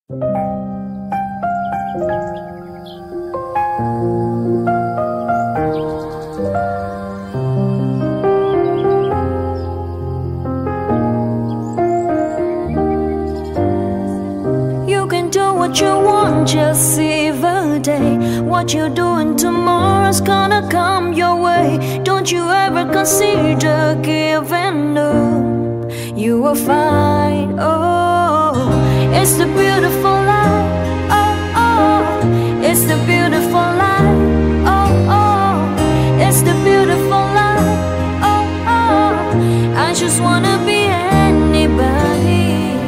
You can do what you want, just save the day. What you're doing tomorrow's gonna come your way. Don't you ever consider giving up. You will find, oh, it's the beautiful life. Oh, oh, it's the beautiful life. Oh, oh, it's the beautiful life. Oh, oh, I just wanna be anybody.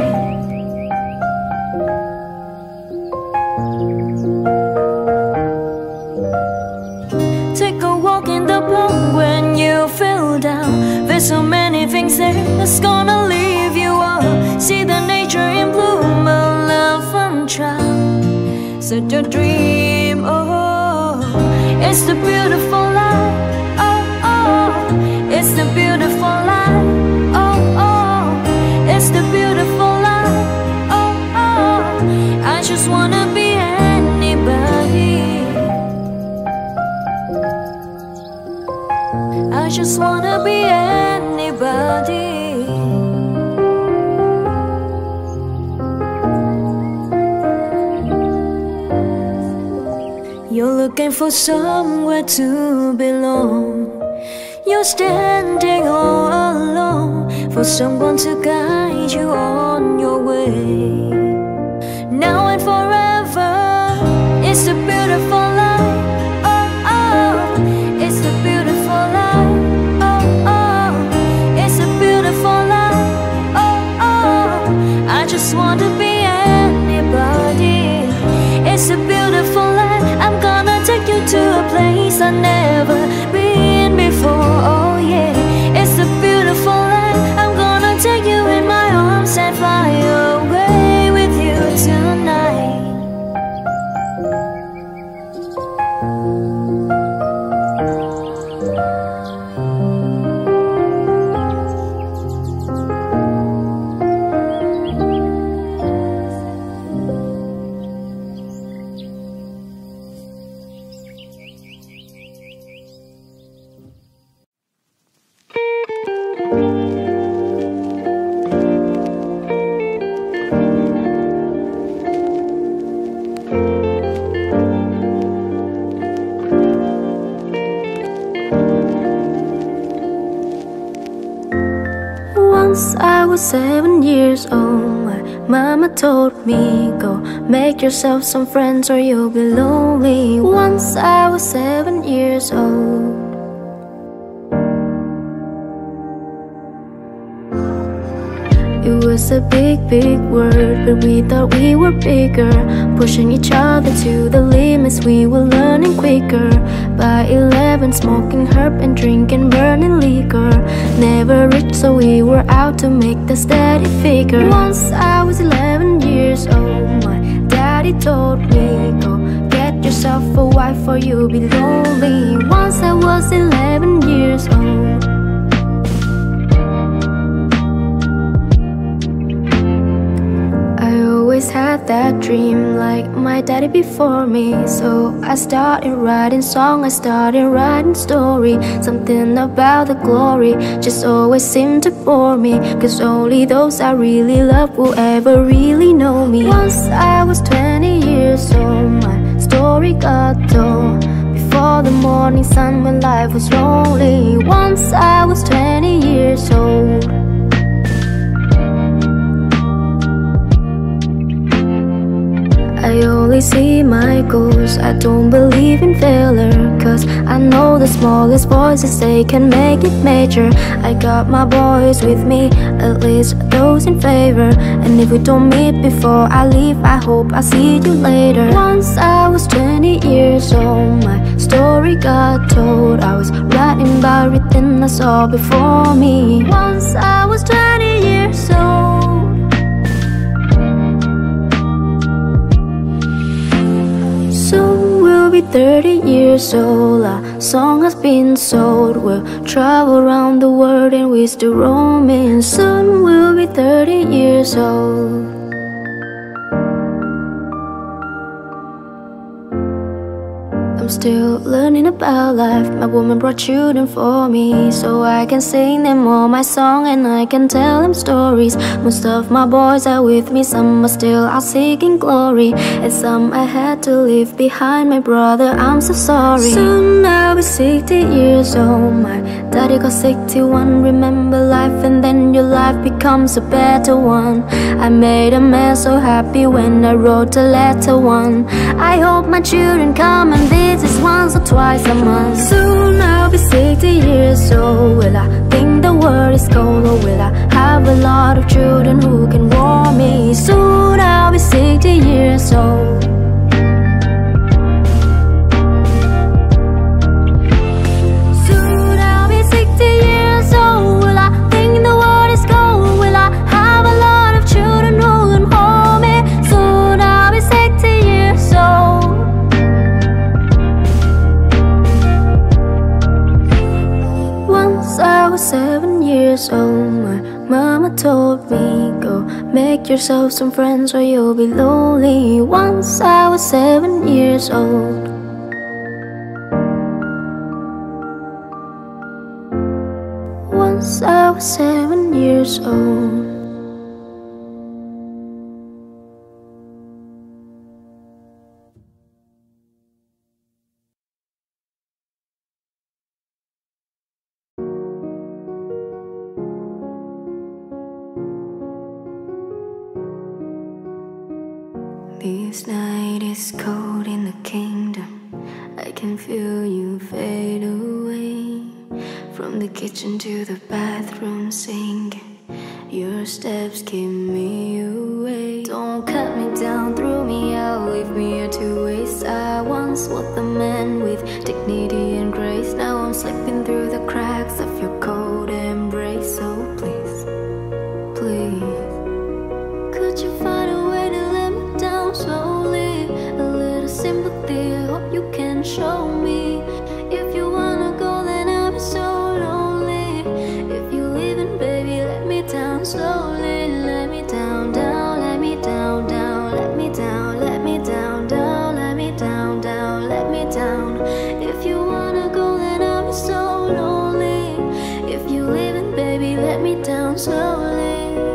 Take a walk in the park when you feel down. There's so many things there that's gonna leave you up. See the nature in bloom, a love and child. Such a dream, oh, it's the beautiful life. Oh, oh, it's the beautiful life. Oh, oh, it's the beautiful life. Oh, oh, I just wanna be anybody. I just wanna be anybody. You're looking for somewhere to belong. You're standing all alone for someone to guide you on your way. Now and forever, it's a beautiful life. Oh, oh, it's the beautiful life. Oh, oh, it's a beautiful life. Oh, oh, I just want to be anybody. It's a beautiful life. I'm gonna take you to a place I've never been before. Oh yeah, it's a beautiful life. I'm gonna take you in my arms and fly away with you tonight. Once I was 7 years old, my mama told me, go make yourself some friends or you'll be lonely. Once I was 7 years old. It was a big, big word, but we thought we were bigger. Pushing each other to the limits, we were learning quicker. By 11, smoking herb and drinking burning liquor. Never rich, so we were out to make the steady figure. Once I was 11 years old, my daddy told me, go get yourself a wife or you'll be lonely. Once I was 11 years old. Always had that dream like my daddy before me. So I started writing song, I started writing story. Something about the glory just always seemed to bore me, cause only those I really love will ever really know me. Once I was 20 years old, my story got told before the morning sun when life was lonely. Once I was 20 years old. I only see my goals, I don't believe in failure, cause I know the smallest voices, they can make it major. I got my boys with me, at least those in favor. And if we don't meet before I leave, I hope I see you later. Once I was 20 years old, my story got told. I was writing about everything I saw before me. Once I was 20 years old. Soon we'll be 30 years old. Our song has been sold. We'll travel around the world and we still roaming. Soon we'll be 30 years old. I'm still learning about life. My woman brought children for me, so I can sing them all my song and I can tell them stories. Most of my boys are with me, some are still out seeking glory, and some I had to leave behind. My brother, I'm so sorry. Soon I'll be 60 years old. My daddy got 61. Remember life and then your life becomes a better one. I made a man so happy when I wrote a letter one. I hope my children come and visit once or twice a month. Soon I'll be 60 years old. Will I think the world is cold, or will I have a lot of children who can warm me? Soon I'll be 60 years old. Soon I'll be 60 years old. Will I think the world is cold? Will I have a lot of children who can hold me? Soon I'll be 60 years old. Once I was 7 years old, my mama told me, go make yourself some friends or you'll be lonely. Once I was 7 years old. Once I was 7 years old. This night is cold in the kingdom. I can feel you fade away. From the kitchen to the bathroom singing, your steps keep me away. Don't cut me down, throw me out, leave me here to waste. I once was the man with dignity and grace. Now I'm slipping through the cracks of your cold embrace. So please, please, could you find a way to let me down slowly? A little sympathy, I hope you can show me. If you wanna go, then I'll be so lonely. If you leaving, baby, let me down slowly. Let me down, down, let me down, down, let me down, let me down, down, let me down, down, let me down. If you wanna go, then I'll be so lonely. If you leaving, baby, let me down slowly.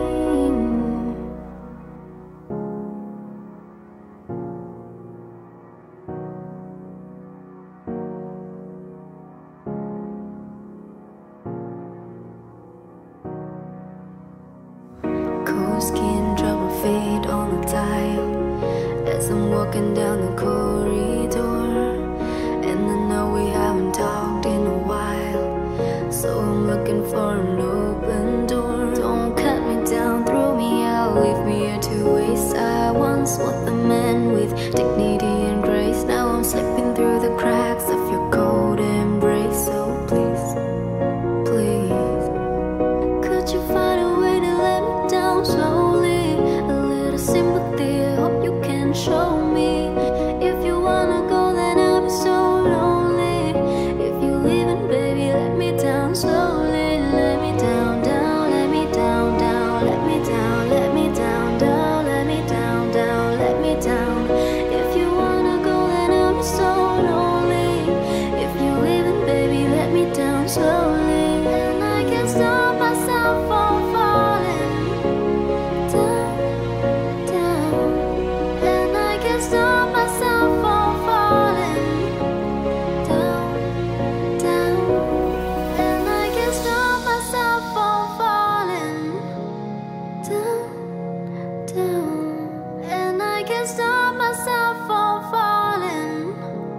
Skin trouble fade on the tile as I'm walking down the corridor, and I know we haven't talked in a while, so I'm looking for an open door. Don't cut me down, throw me out, leave me here to waste. I once was the man with dignity and grace. Now I'm slipping through the cracks of your cold embrace. So please, please, could you find a way to let me down slowly? A little sympathy, I hope you can show me. If you wanna go, then I'll be so lonely. If you leaving, baby, let me down slowly. Let me down, down, let me down, down, let me down, let me down, down, let me down, down, let me down. If you wanna go, then I'll be so lonely. If you leaving, baby, let me down slowly. And I can't stop myself from falling down, down. And I can't stop myself from falling down, down. And I can't stop myself from falling down, down. And I can't stop myself from falling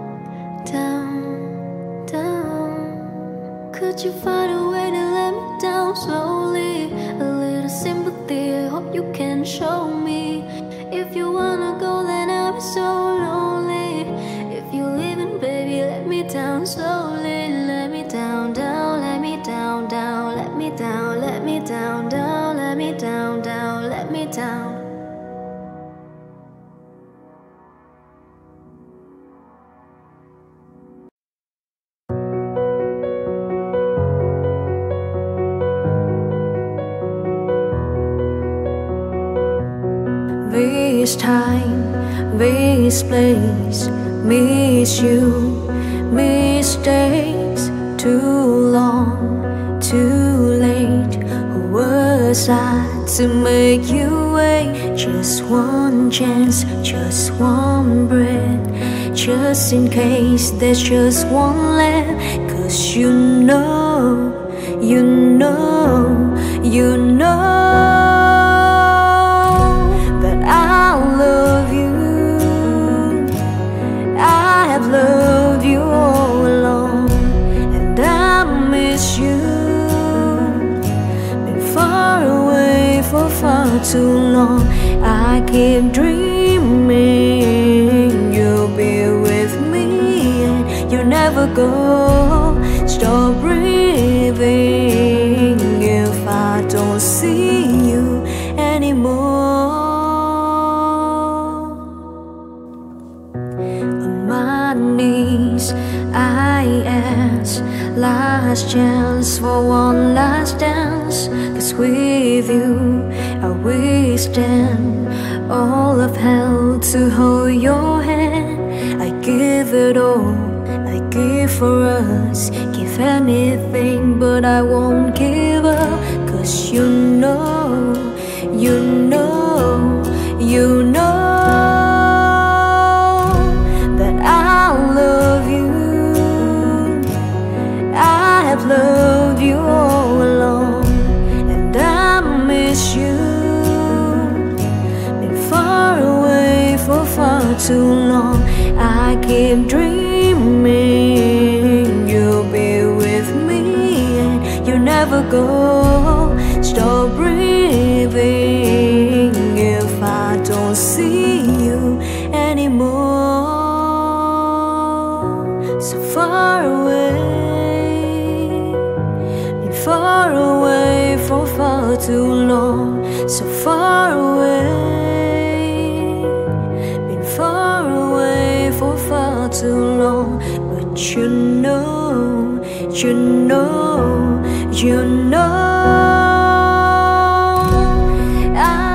down, down. Could you find a way to let me down slowly? A little sympathy, I hope you can show me. If you wanna go, then I'll be so lonely. If you leaving, baby, let me down slowly. Let me down, down, let me down, down, let me down, let me down, down, let me down, down, let me down. this time, this place, miss you. Mistakes, too long, too late. Who was I to make you wait? Just one chance, just one breath, just in case there's just one left. 'Cause you know, you know, you know that I love you. I have loved you all along, and I miss you. Been far away for far too long. I keep dreaming you'll be with me, and you'll never go. Stop breathing if I don't see you anymore. On my knees I ask, last chance for one last dance. 'Cause with you I will stand all of hell to hold your hand. I give it all, I give for us, give anything, but I won't give up. 'Cause you know, you know, you know that I love you. I have loved you all along, and I miss you. Been far away for far too long. I keep dreaming you'll be with me, and you'll never go. Stop breathing if I don't see you anymore. So far away, been far away for far too long. So far away, been far away for far too long. But you know, you know, you know I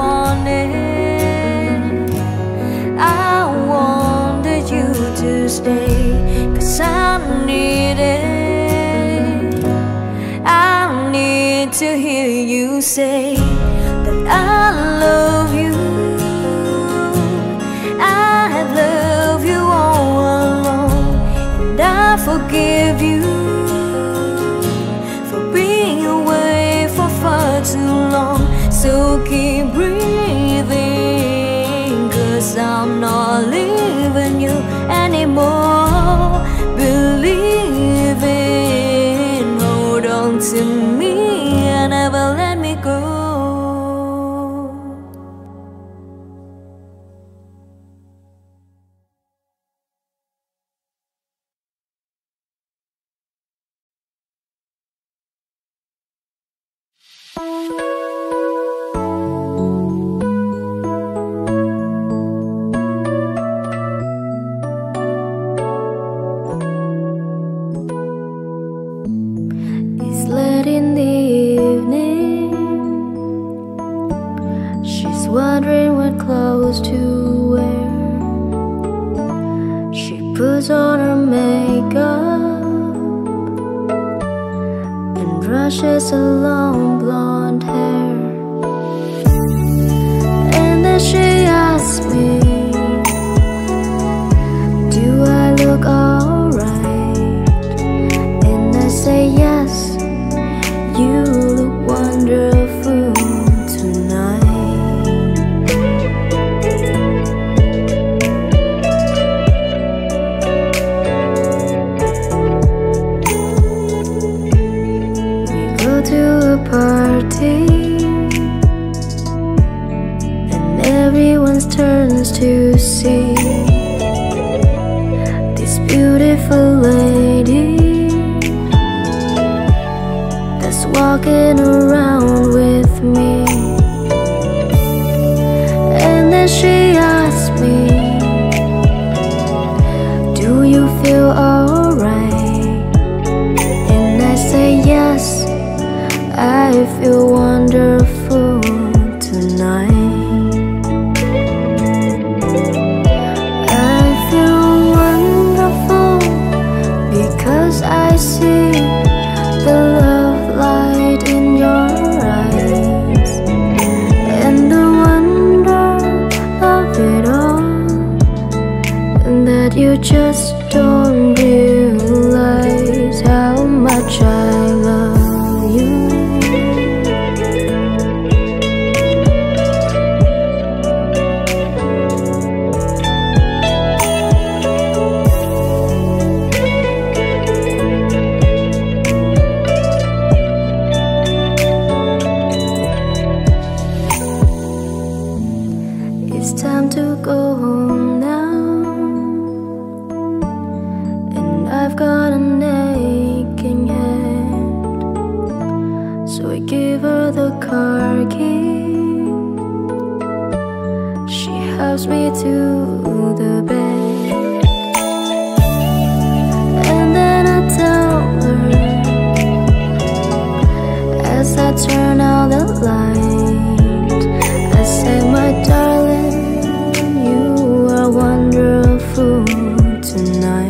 wanted you to stay. 'Cause I need it, I need to hear you say that I love you. I have loved you all along, and I forgive you for being away for far too long. So keep breathing, 'cause I'm not leaving you anymore. Believe in, hold on to me and never let me go. It's late in the evening. She's wondering what clothes to wear. She puts on her makeup and brushes her long blonde hair. And then she asks me, do I look alright? And I say yes, you look wonderful tonight. We go to a party, and everyone's turns to see this beautiful lady that's walking around with me. And then she asked me, do you feel alright? And I say yes, I feel wonderful tonight. You just don't realize how much I love you. It's time to go home now, and I've got an aching head, so I give her the car key. She helps me to the bed, and then I tell her, as I turn out the light, I say, my darling, you are wonderful tonight.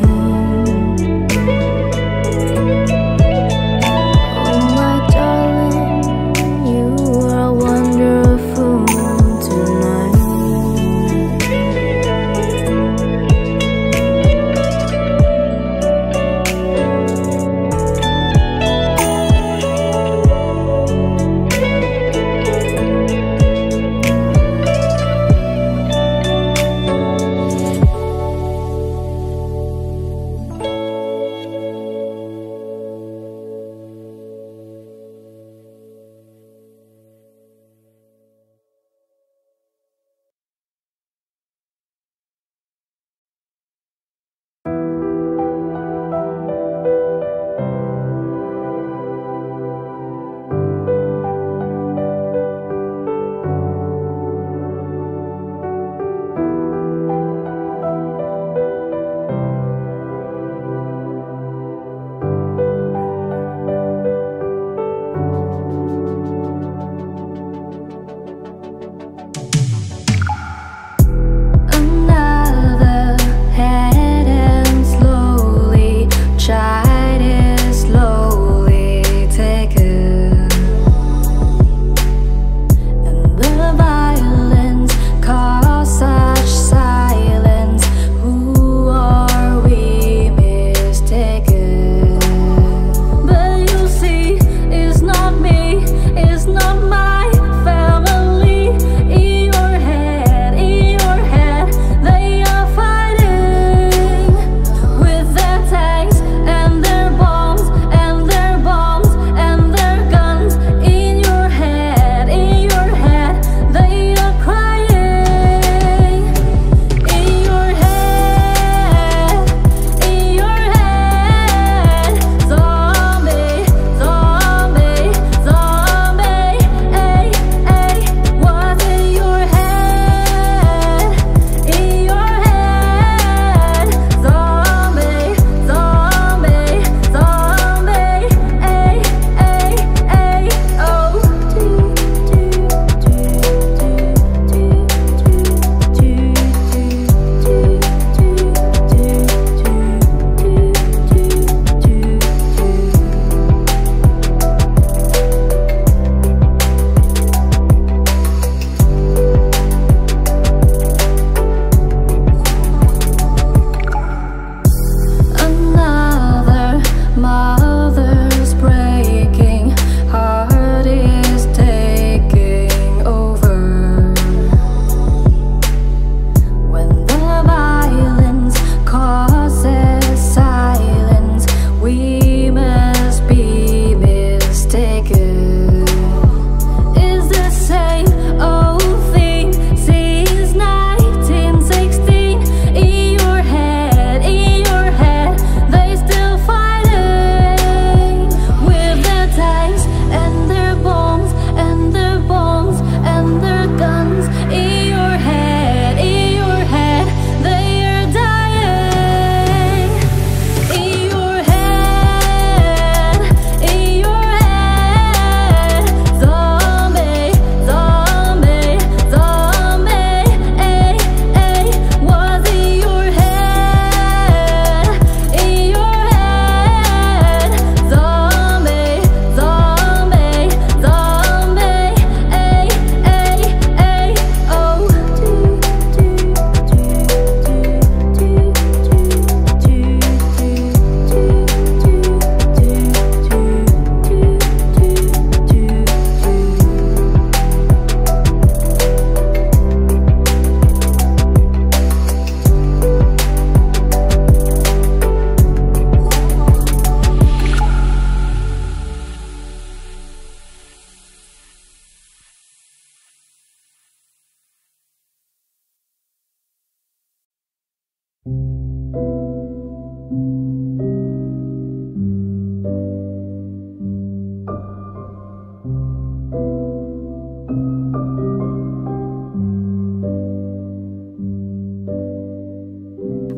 Oh my darling, you are wonderful tonight.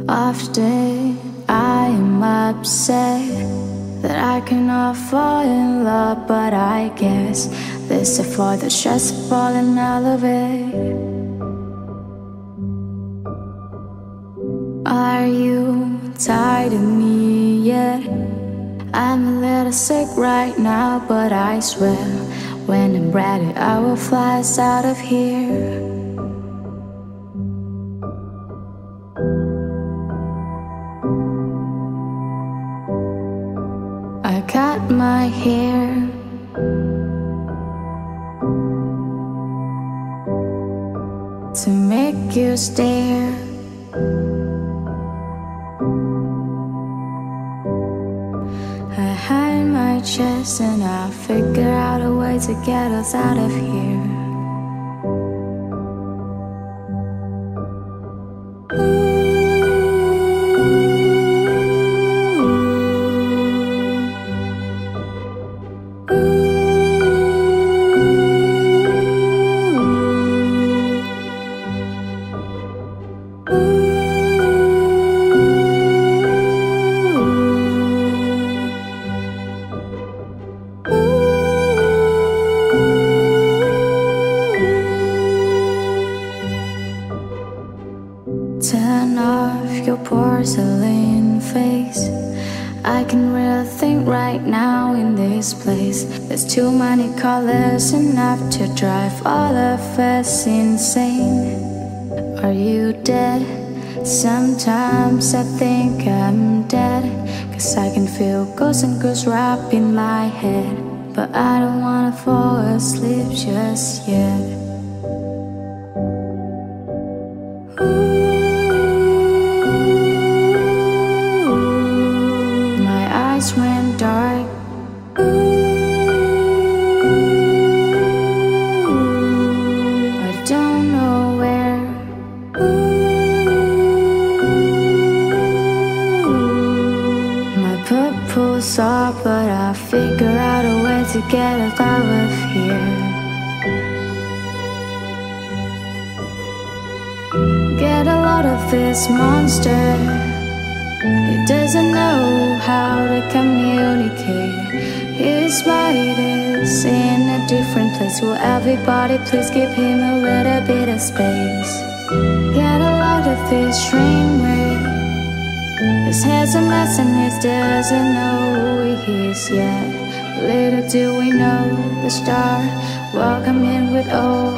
Often I am upset that I cannot fall in love, but I guess this is for the stress of falling out of it. Are you tired of me yet? I'm a little sick right now, but I swear when I'm ready I will fly us out of here. I cut my hair to make you stare. I hide my chest and I'll figure out a way to get us out of here. Turn off your porcelain face. I can really think right now in this place. There's too many colors, enough to drive all of us insane. Are you dead? Sometimes I think I'm dead, 'cause I can feel ghosts and ghosts wrapped in my head. But I don't wanna fall asleep just yet. Went dark. I don't know where. My purple's off, but I'll figure out a way to get us out of here. Get a lot of this monster. He doesn't know how to communicate. His mind is in a different place. Will everybody please give him a little bit of space? Get a lot of this dreaming. His head's a mess and he doesn't know who he is yet. Little do we know the star will come in with oh.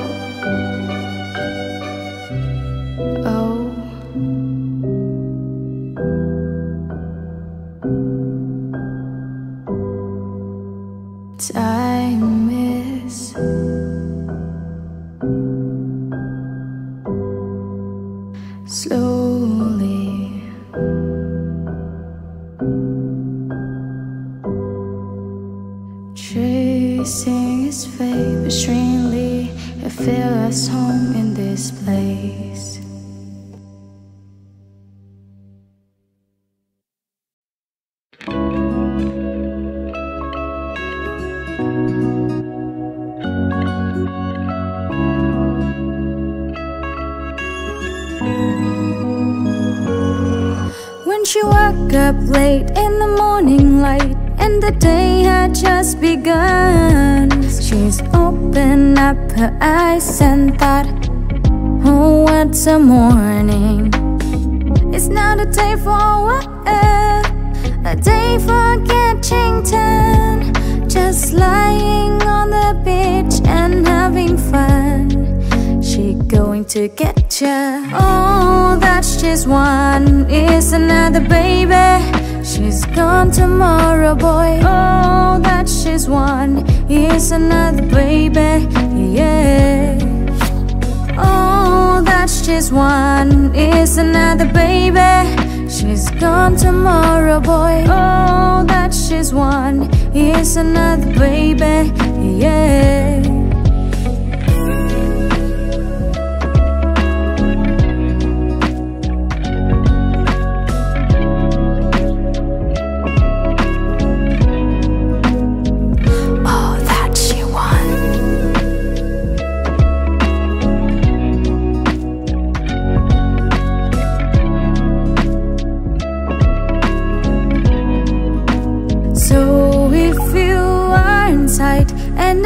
Time is slowly tracing his fate, but strangely it feels us home in this place. When she woke up late in the morning light and the day had just begun, she's opened up her eyes and thought, oh, what's a morning? It's not a day for what? A day for catching tan, just lying on the beach and having fun. She going to get ya. Oh, that's just one, is another baby. She's gone tomorrow, boy. Oh, that's just one, is another baby. Yeah. Oh, that's just one, is another baby. She's gone tomorrow, boy. Oh, that's just one, is another baby. Yeah.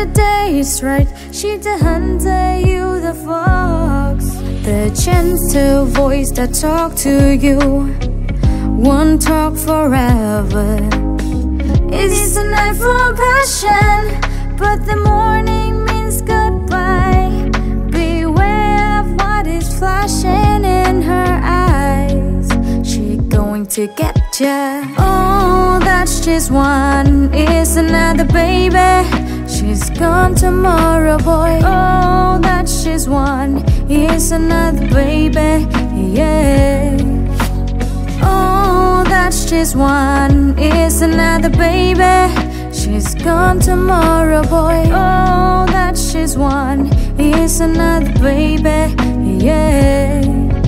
the day is right, she's the hunter, you the fox. The gentle voice that talk to you won't talk forever. It is a night for passion, but the morning means goodbye. Beware of what is flashing in her eyes. She going to get ya. Oh, that's just one, is another baby. She's gone tomorrow, boy. Oh, that's just one, is another baby, yeah. Oh, that's just one, is another baby. She's gone tomorrow, boy. Oh, that's just one, is another baby, yeah.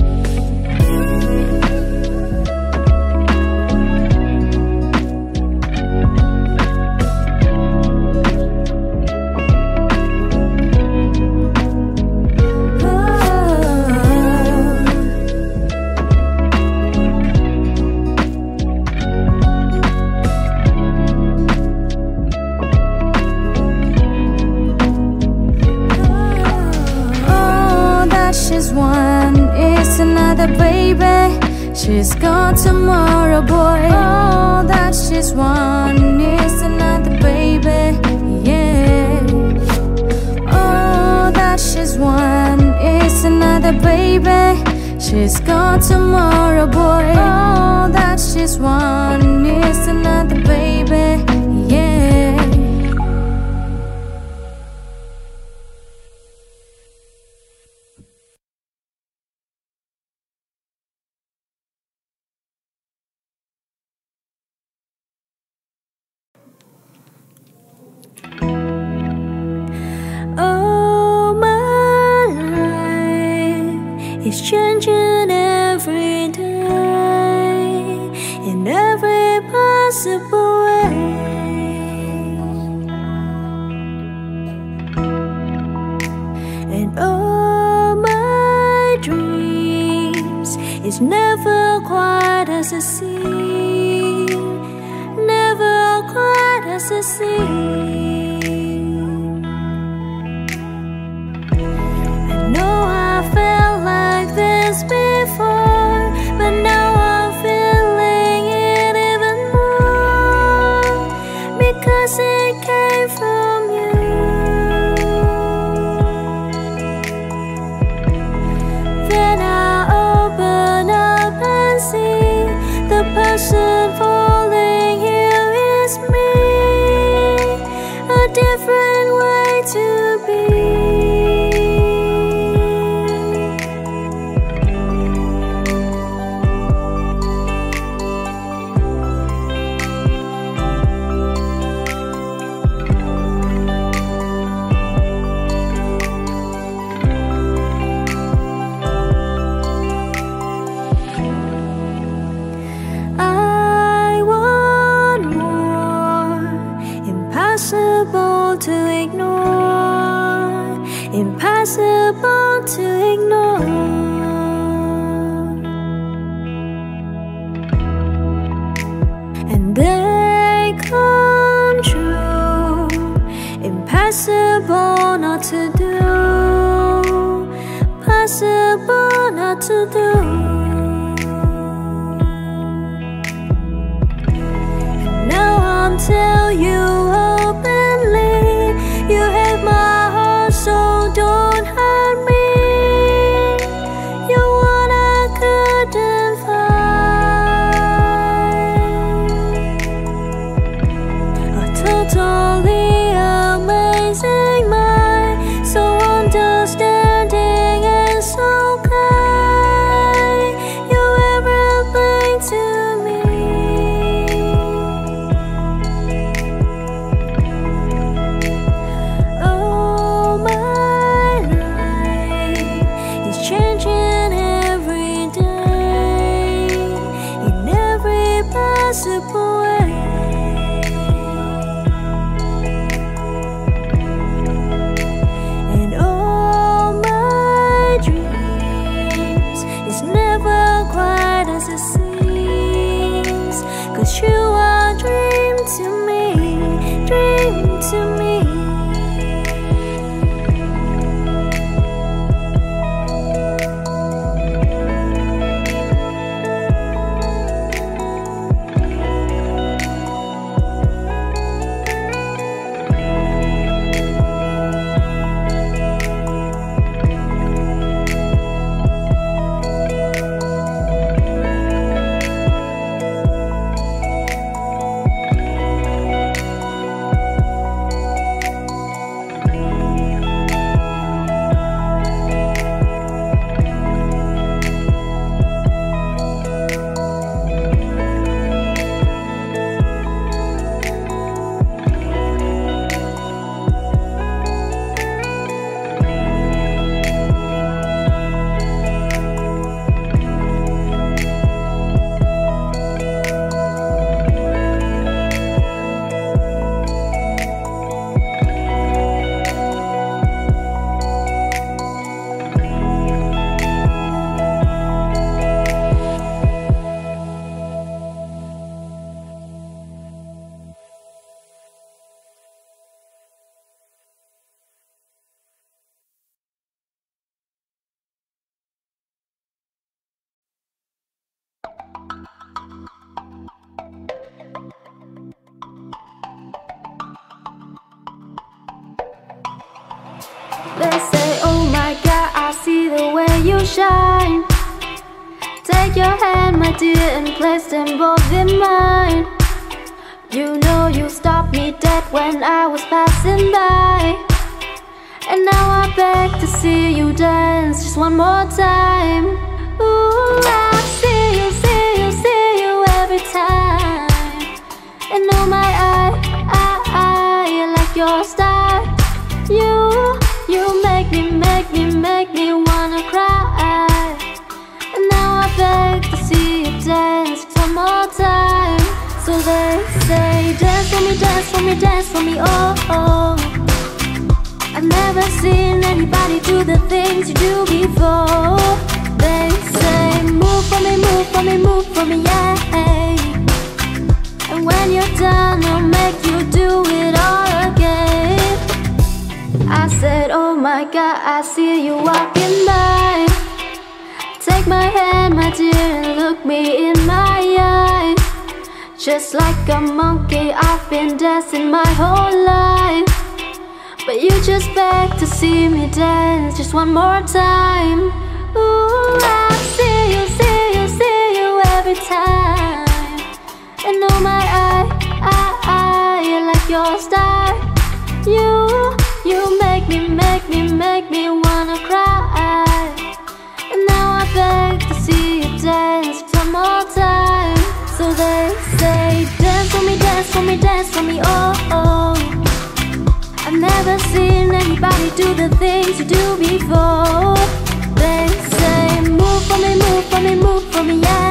One is another baby. She's gone tomorrow, boy. Oh, that's just one, is another baby, yeah. Oh, that's just one, is another baby. She's gone tomorrow, boy. Oh, that's just one, is another baby, yeah. It's changing every day, in every possible way. And all my dreams is never quite as it seems, never quite as it seems. I know I felt like this before, but now I'm feeling it even more, because it came from you. Then I open up and see the person falling here is me, a different way to be. Impossible to ignore, impossible to ignore. And they come true, impossible not to do, possible not to do. And now I'm telling you openly, you hate my heart, so don't hurt me. You're one I couldn't find. A totally amazing mind, so understanding and so kind. shine. Take your hand, my dear, and place them both in mine. You know you stopped me dead when I was passing by, and now I beg to see you dance just one more time. Ooh, I see you every time. And oh my, I like your style. You make me wanna cry. And now I beg to see you dance just one more time. So they say, dance for me, dance for me, dance for me, oh, oh. I've never seen anybody do the things you do before. They say, move for me, move for me, move for me, yeah. And when you're done, I'll make you do it all again. I said, oh my God, I see you walking by. Take my hand, my dear, and look me in my eyes. Just like a monkey, I've been dancing my whole life, but you just beg to see me dance just one more time. Ooh, I see you every time. And oh my, I like your style. You make me wanna cry. And now I beg to see you dance just one more time. So they say, dance for me, dance for me, dance for me, oh, oh. I've never seen anybody do the things you do before. They say, move for me, move for me, move for me, yeah.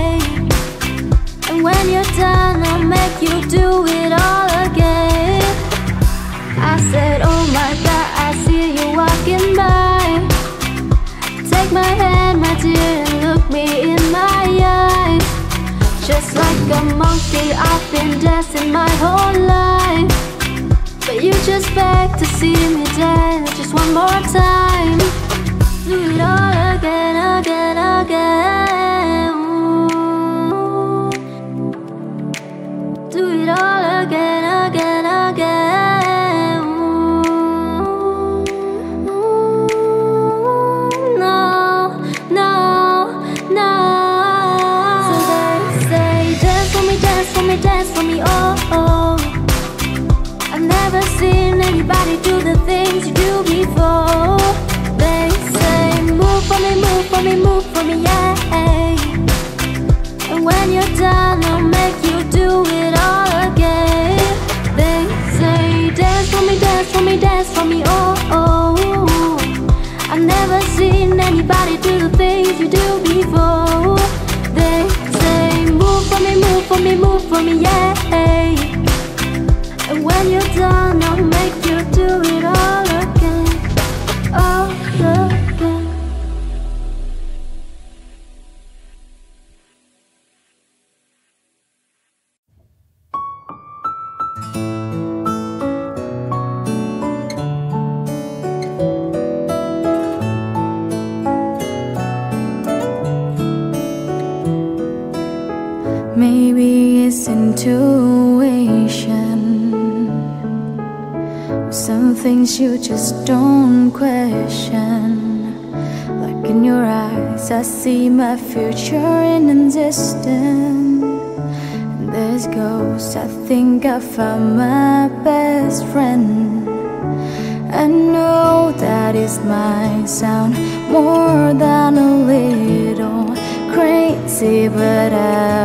And when you're done, I'll make you do it all again. I said, oh my God, I see you walking by. Take my hand, my dear, and look me in my eyes. Just like a monkey, I've been dancing my whole life, but you just beg to see me dance just one more time. Do it all again, again, again. Ooh. Do it all again, again, again. Ooh. No, no, no. So they say, dance for me, dance for me, dance for me, oh, oh. I've never seen anybody do the things you do before. They say, move for me, move for me, move for me, yeah. And when you're done, I'll make you do it all again. They say, dance for me, dance for me, dance for me, oh, oh. I've never seen anybody do the things you do before. They say, move for me, move for me, move for me, yeah. And when you're done, I'll make you do it all again, all again. Maybe it's intuition. Some things you just don't question. Like in your eyes, I see my future in a distance. And there's ghosts, I think I found my best friend. I know that it might sound more than a little crazy, but I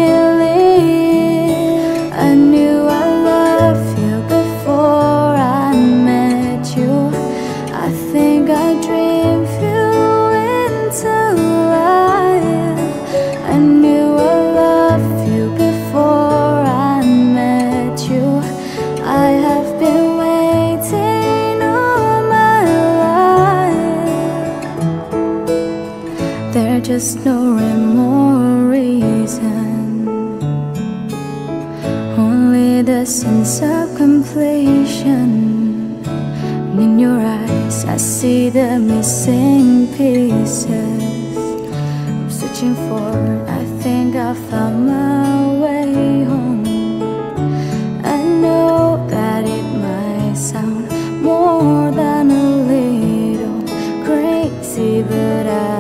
believe. I knew I loved you before I met you. I think I dreamed you into life. I knew I loved you before I met you. I have been waiting all my life. There's just no rhyme or reason, only the sense of completion. And in your eyes I see the missing pieces. I'm searching for, I think I found my way home. I know that it might sound more than a little crazy, but I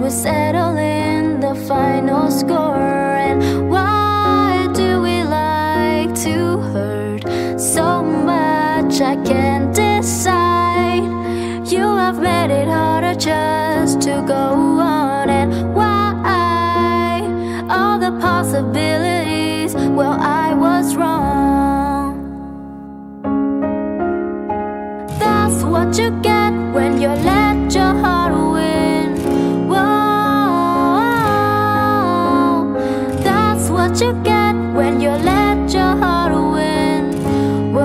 we settle in the final score? And why do we like to hurt so much? I can't decide. You have made it harder just to go on. And why all the possibilities? Well, I was wrong. That's what you get when you let your heart win. Whoa, that's what you get when you let your heart win. Whoa,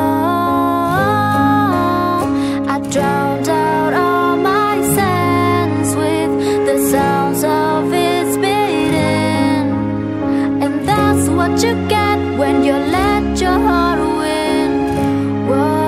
I drowned out all my sense with the sounds of its beating. And that's what you get when you let your heart win. Whoa.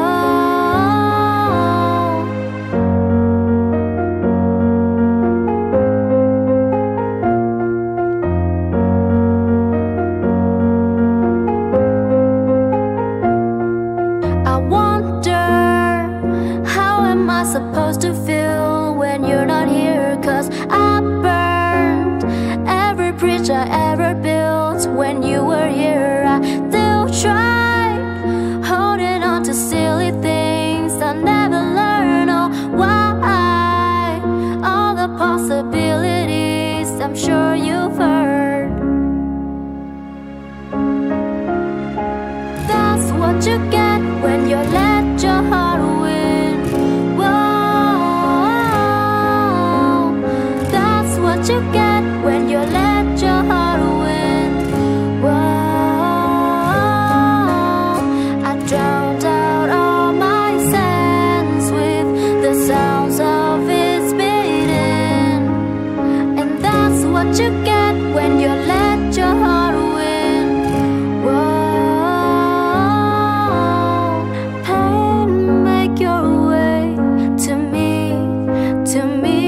Supposed to feel when you're not here? 'Cause I burned every bridge I ever built when you were here. I still tried holding on to silly things I never learned. Oh, why all the possibilities I'm sure you've heard. That's what you get when you let your heart win. What you get when you let your heart win. Whoa, I drowned out all my sense with the sounds of its beating. And that's what you get when you let your heart win. Whoa, pain, make your way to me, to me.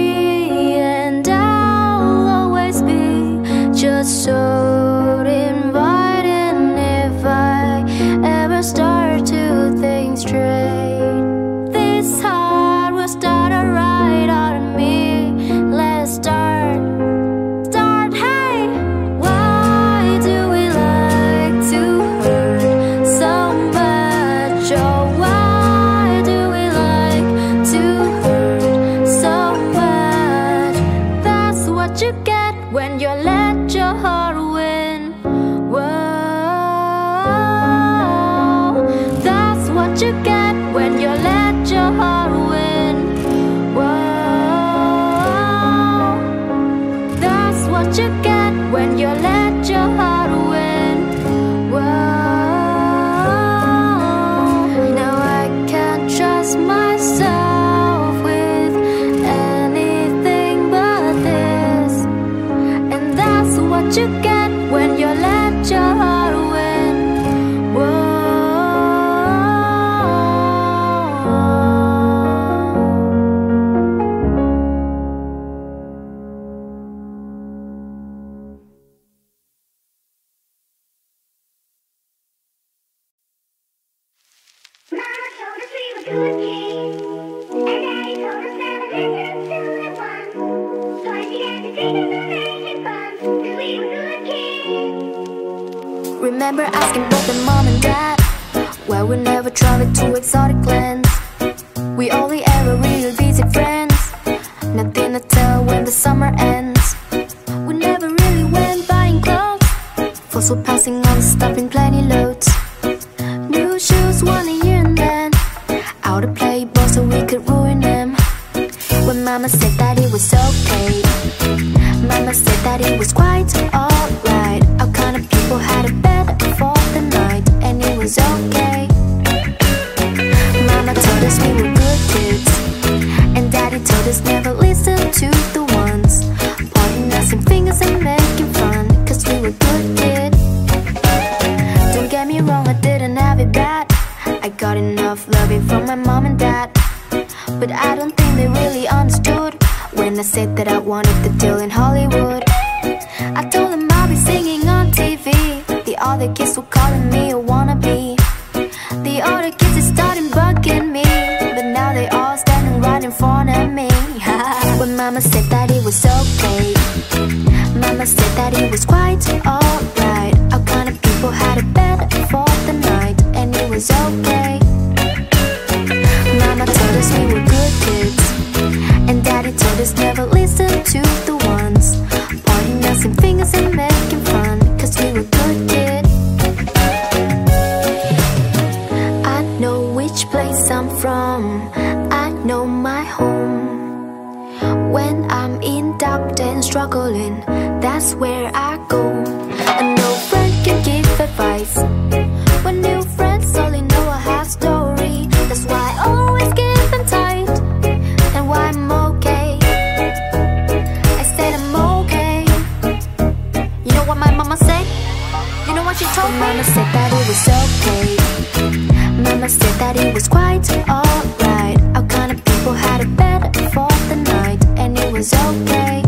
Just so inviting if I ever start to think straight. This heart will start a right out of me. Let's start, hey! Why do we like to hurt so much? Oh, why do we like to hurt so much? That's what you get when you let your heart win. Whoa, that's what you get when you let your heart win. Whoa, that's what you get when you let your heart win. Whoa, now I can't trust myself with anything but this. And that's what you get when you let your heart win. Whoa. Mama told us we were good kids, and Daddy told us never listen to the one. So I began to think of making fun, 'cause we were good kids. Remember asking both the mom and dad why we never traveled to exotic lands. We only ever really visit friends, nothing to tell when the summer ends. We never really went buying clothes, folks were passing on stuff in plenty loads. New shoes one a year and then out to play ball so we could ruin them. When mama said that it was okay, mama said that it was quite alright. Our kind of people had a bed for the night, and it was okay. Mama told us we were good kids, and daddy told us never listen to the ones pointing us in fingers and making fun, 'cause we were good kids. Don't get me wrong, I didn't have it bad. I got enough loving from my mom and dad, but I don't think they really understood when I said that I wanted the deal in Hollywood. I told them I'll be singing on TV. The other kids were calling me a wannabe. The other kids are starting bugging me, but now they all standing right in front of me. When mama said that it was quite alright. Our kind of people had a bed for the night, and it was okay. Mama told us we were good kids, and Daddy told us never listen to the ones pointing us in fingers and making fun, cause we were good kids. I know which place I'm from, I know my home. When I'm in doubt and struggling, that's where I go. An old friend can give advice when new friends only know a half story. That's why I always give them tight, and why I'm okay. I said I'm okay. You know what my mama said? You know what she told me? Mama said that it was okay. Mama said that it was quite alright. Our kind of people had a bed for the night, and it was okay.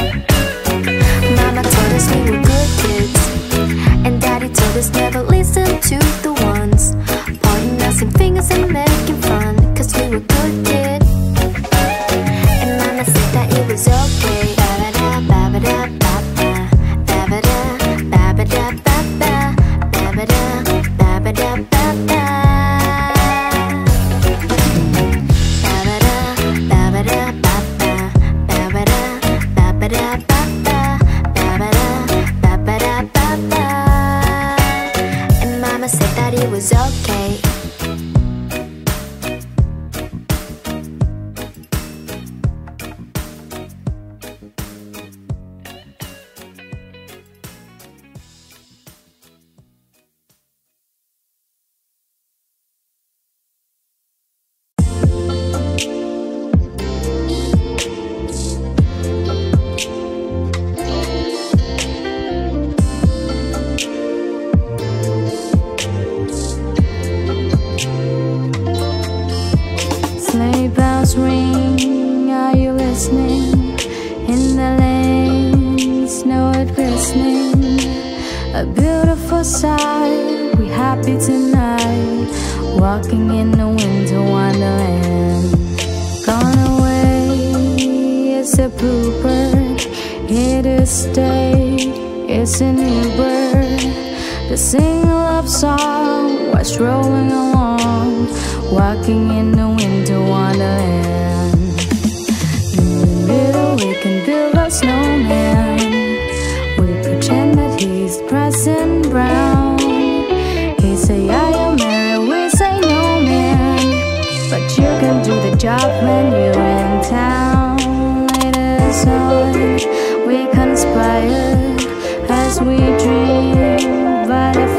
Mama told us we were good kids, and Daddy told us never listen to the ones pointing us in fingers and making fun, cause we were good kids. And Mama said that it was okay. Ba-ba-da, ba-ba-da, ba-ba, ba-ba-da, ba-ba-da, ba-ba, ba-ba-da, ba-ba-da, ba-ba. And Mama said that it was okay. Sleigh bells ring, are you listening? In the lane, snow is glistening. A beautiful sight, we happy tonight, walking in the winter wonderland. Gone away, it's a bluebird, here to stay, it's a new bird. To sing a love song, while strolling along, walking in the winter wonderland. In the middle we can build a snowman, we pretend that he's Parson Brown. He say I am Mary, we say no man, but you can do the job when you're in town. Later on we conspire as we dream by the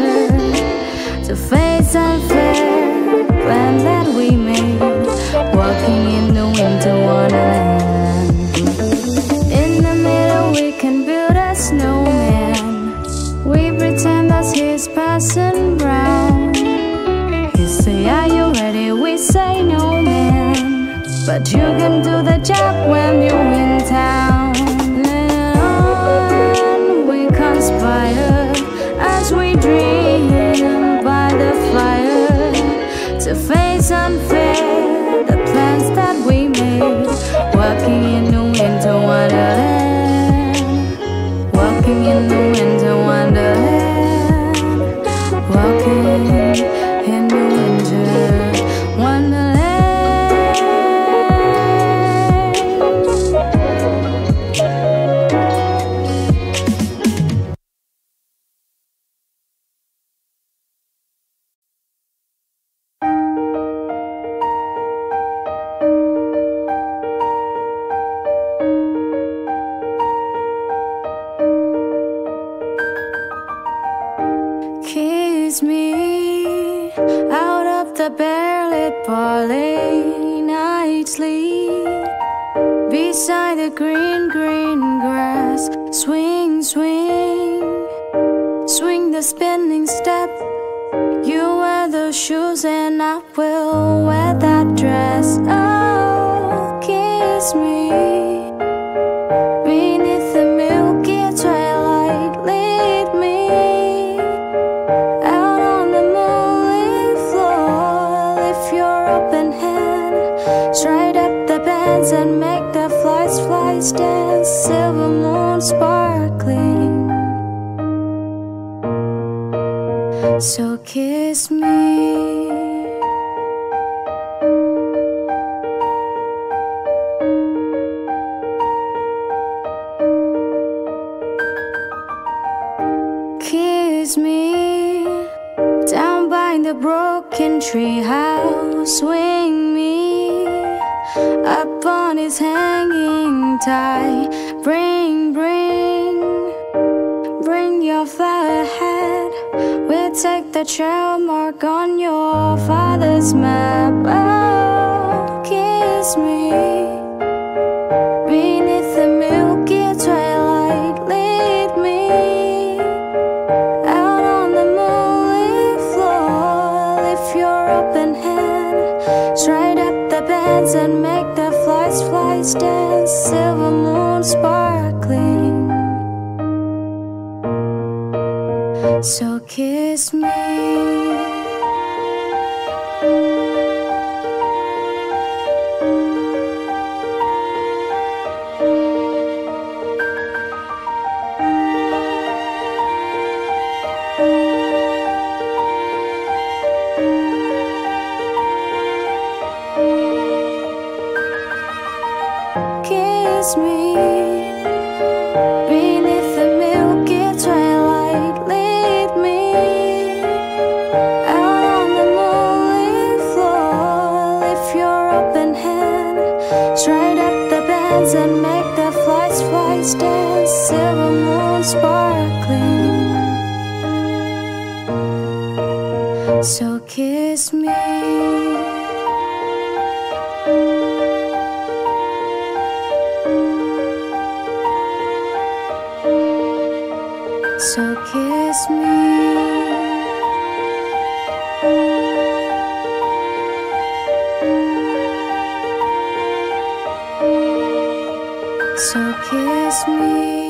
fire, to face unfair plan that we made, walking in the winter wonderland. In the middle we can build a snowman, we pretend that he's Parson Brown. He say are you ready, we say no man, but you can do the job when you're in town. Later on we conspire as we dream by the fire, to face unfair the plans that we made, walking in the winter wonderland, walking in the winter wonderland, walking in the winter wonderland. Kiss me out of the bare-lit barley night sleep, beside the green, green grass. Swing, swing, swing the spinning step. You wear those shoes and I will wear that dress. Oh, kiss me beneath the milky twilight. Lead me out on the moonlit floor. Lift your open hand, straight up the bands and make the flies dance. Silver moon sparkling So kiss me. Kiss me down by the broken tree house. Swing me up on his hanging tie. Bring your flower hat. We'll take the trail mark on your father's map. Oh, kiss me beneath the milky twilight. Lead me out on the moonlit floor. Lift your open hand, straight up the beds and make the flies dance. Silver moon sparkling. So kiss me. Kiss me beneath the milky twilight. Lead me out on the moonlit floor. Lift your open hand, straight up the beds and make the flies dance. Silver moon sparkling. So kiss me. So kiss me. So kiss me.